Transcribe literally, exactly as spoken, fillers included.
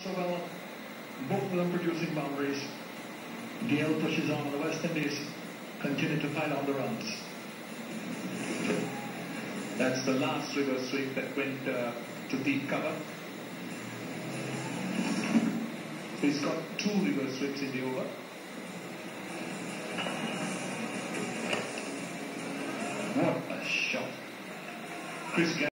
So well, both of them producing boundaries. Gayle pushes on, and the West Indies continue to pile on the runs. That's the last reverse sweep that went uh, to deep cover. He's got two reverse sweeps in the over. What a shot. Chris Gayle.